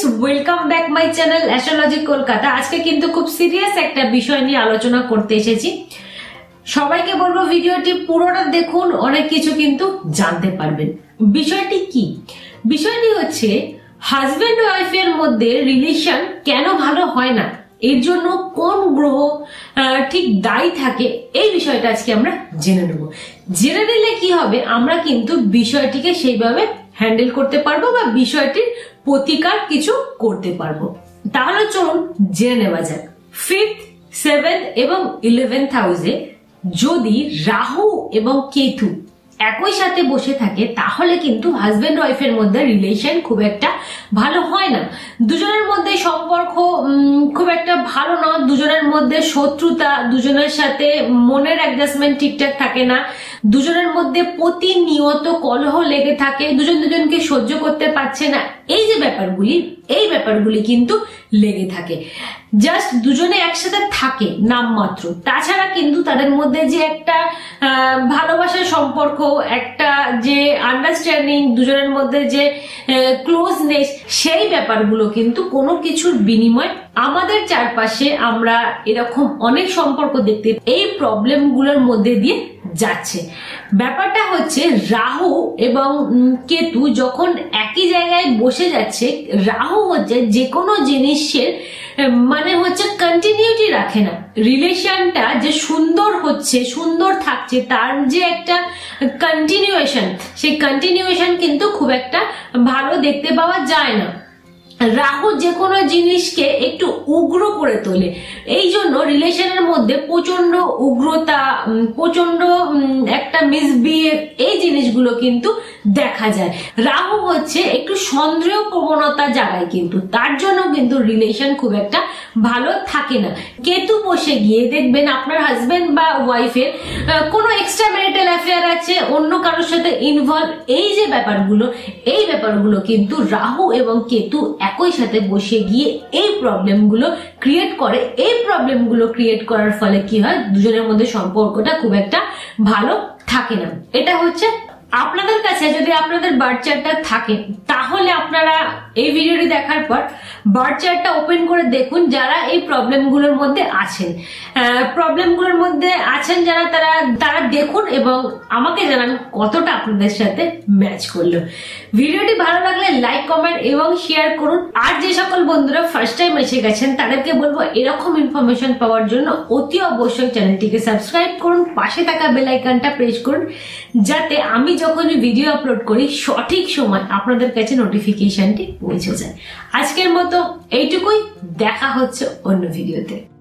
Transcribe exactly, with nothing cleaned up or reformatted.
Welcome back my channel astrology Kolkata. আজকে কিন্তু খুব সিরিয়াস একটা বিষয় নিয়ে আলোচনা করতে এসেছি। সবাইকে বলবো ভিডিওটি পুরোটা দেখুন, অনেক কিছু কিন্তু জানতে পারবেন। বিষয়টি কি? বিষয়টি হচ্ছে হাজবেন্ড ওয়াইফের মধ্যে রিলেশন কেন ভালো হয় না, এর জন্য কোন গ্রহ ঠিক দায়ী থাকে, এই বিষয়টা আজকে আমরা জেনে নেব। জেনে নিলে কি হবে, আমরা কিন্তু বিষয়টিকে সেইভাবে হ্যান্ডেল করতে পারবো বা বিষয়টির প্রতিকার কিছু করতে পারবো। তাহলে চলুন জেনে নেওয়া যাক। ফিফথ, সেভেন্থ এবং ইলেভেন্থ হাউসে যদি রাহু এবং কেতু একই সাথে বসে থাকে তাহলে কিন্তু হাজবেন্ড ওয়াইফের মধ্যে রিলেশন খুব একটা ভালো হয় না। দুজনের মধ্যে সম্পর্ক খুব একটা ভালো না, দুজনের মধ্যে শত্রুতা, দুজনের সাথে মনের অ্যাডজাস্টমেন্ট ঠিকঠাক থাকে না, দুজনের মধ্যে প্রতিনিয়ত কলহ লেগে থাকে, দুজন দুজনকে সহ্য করতে পারছে না। এই যে ব্যাপারগুলি এই ব্যাপারগুলি কিন্তু লেগে থাকে। জাস্ট দুজনে একসাথে থাকে নামমাত্র, তাছাড়া কিন্তু তাদের মধ্যে যে একটা ভালোবাসার সম্পর্ক, একটা যে আন্ডারস্ট্যান্ডিং, দুজনের মধ্যে যে ক্লোজনেস, সেই ব্যাপারগুলো কিন্তু কোনো কিছুর বিনিময় আমাদের চারপাশে আমরা এরকম অনেক সম্পর্ক দেখতে, এই প্রবলেম গুলোর মধ্যে দিয়ে যাচ্ছে। ব্যাপারটা হচ্ছে রাহু এবং কেতু যখন একই জায়গায় বসে যাচ্ছে, রাহু হচ্ছে যে কোনো জিনিসের মানে হচ্ছে কন্টিনিউটি রাখে না। রিলেশনটা যে সুন্দর হচ্ছে, সুন্দর থাকছে, তার যে একটা কন্টিনিউয়েশন, সেই কন্টিনিউয়েশন কিন্তু খুব একটা ভালো দেখতে পাওয়া যায় না। রাহু যে কোনো জিনিসকে একটু উগ্র করে তোলে, এই জন্য রিলেশনের মধ্যে প্রচন্ড উগ্রতা, প্রচন্ড একটা মিসবিহেভ, এই জিনিসগুলো কিন্তু দেখা যায়। রাহু হচ্ছে একটু সন্দেহ প্রবণতা জাগায়, কিন্তু তার জন্য কিন্তু রিলেশন খুব একটা ভালো থাকে না। কেতু বসে গিয়ে দেখবেন আপনার হাজবেন্ড বা ওয়াইফের কোনো এক্সট্রা ম্যারিটাল অ্যাফেয়ার আছে, অন্য কারোর সাথে ইনভলভ, এই যে ব্যাপারগুলো এই ব্যাপারগুলো কিন্তু রাহু এবং কেতু একই সাথে বসে গিয়ে এই প্রবলেমগুলো ক্রিয়েট করে। এই প্রবলেমগুলো ক্রিয়েট করার ফলে কি হয়, দুজনের মধ্যে সম্পর্কটা খুব একটা ভালো থাকে না। এটা হচ্ছে আপনাদের কাছে যদি আপনাদের বার্থ চার্টটা থাকে তাহলে আপনারা এই ভিডিওটি দেখার পর বার্থ চার্টটা ওপেন করে দেখুন। যারা এই প্রবলেমগুলোর মধ্যে আছেন প্রবলেমগুলোর মধ্যে আছেন যারা, তারা তারা দেখুন এবং আমাকে জানান কতটা আপনাদের সাথে ম্যাচ করলো। ভিডিওটি ভালো লাগলে লাইক, কমেন্ট এবং শেয়ার করুন। আর যে সকল বন্ধুরা ফার্স্ট টাইম এসে গেছেন তাদেরকে বলবো এরকম ইনফরমেশন পাওয়ার জন্য অতি অবশ্যই চ্যানেলটিকে সাবস্ক্রাইব করুন, পাশে থাকা বেল আইকনটা প্রেস করুন, যাতে আমি যখন ভিডিও আপলোড করি সঠিক সময় আপনাদের কাছে নোটিফিকেশনটি পৌঁছে যায়। আজকের মতো এইটুকুই, দেখা হচ্ছে অন্য ভিডিওতে।